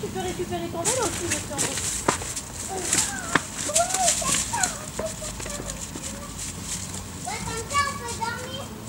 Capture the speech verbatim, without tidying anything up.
tu peux récupérer ton vélo si tu veux. Oui, c'est ça. Ouais, comme ça, on peut dormir.